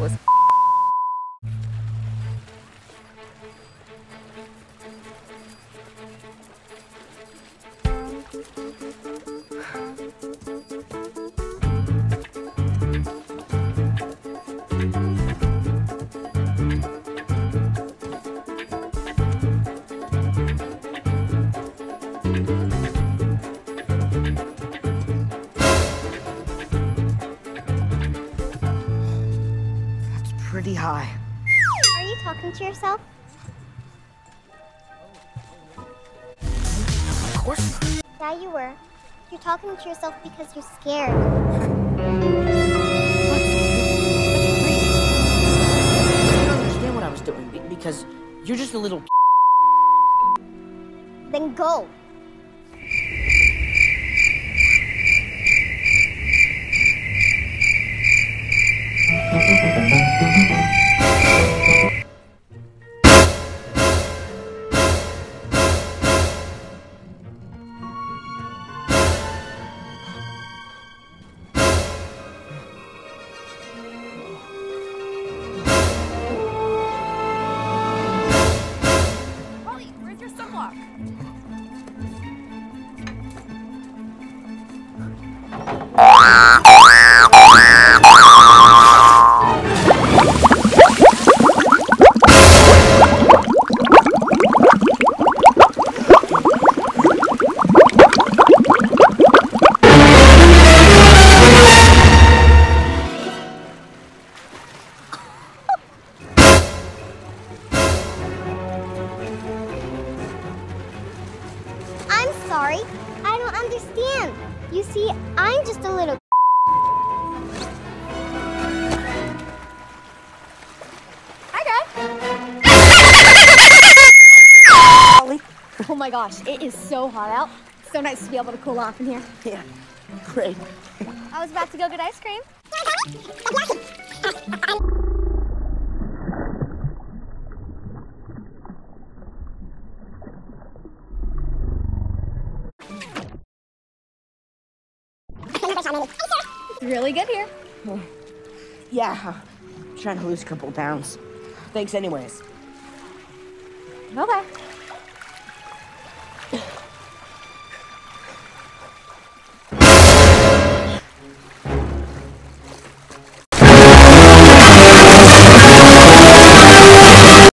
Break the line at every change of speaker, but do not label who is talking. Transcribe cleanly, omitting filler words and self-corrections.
was.
Pretty high.
Are you talking to yourself?
Of course.
Yeah, you were. You're talking to yourself because you're scared.
That's crazy. I don't understand what I was doing because you're just a little.
Then go.
Where's your sunblock?
I'm sorry. I don't understand. You see, I'm just a little.
Hi, guys. Oh my gosh, it is so hot out. So nice to be able to cool off in here.
Yeah, great.
I was about to go get ice cream. It's really good here.
Yeah, I'm trying to lose a couple pounds. Thanks anyways.
Okay.